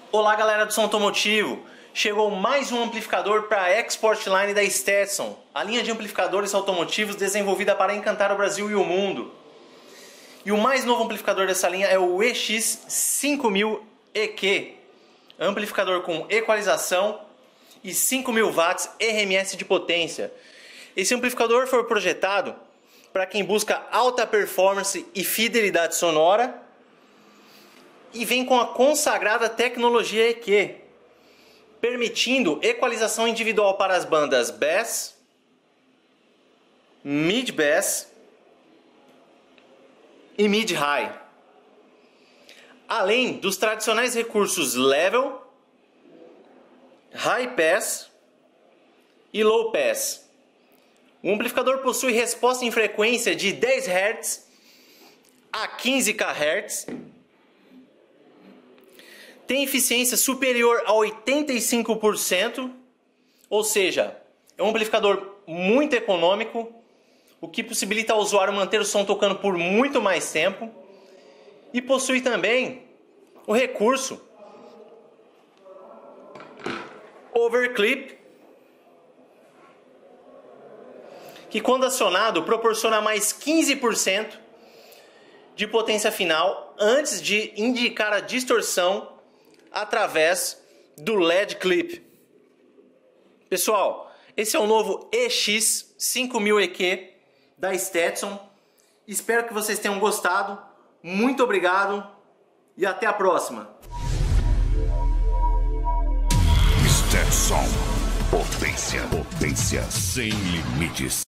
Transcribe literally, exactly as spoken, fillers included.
Olá galera do som automotivo, chegou mais um amplificador para a Export Line da Stetson, a linha de amplificadores automotivos desenvolvida para encantar o Brasil e o mundo. E o mais novo amplificador dessa linha é o E X cinco mil E Q, amplificador com equalização e cinco mil watts R M S de potência. Esse amplificador foi projetado para quem busca alta performance e fidelidade sonora e vem com a consagrada tecnologia E Q, permitindo equalização individual para as bandas Bass, Mid Bass e Mid High, além dos tradicionais recursos Level, High Pass e Low Pass. O amplificador possui resposta em frequência de dez hertz a quinze kilohertz, tem eficiência superior a oitenta e cinco por cento, ou seja, é um amplificador muito econômico, o que possibilita ao usuário manter o som tocando por muito mais tempo, e possui também o recurso Overclip, que quando acionado proporciona mais quinze por cento de potência final antes de indicar a distorção através do L E D Clip. Pessoal, esse é o novo E X cinco mil E Q da Stetson. Espero que vocês tenham gostado. Muito obrigado e até a próxima. Stetson, potência, potência sem limites.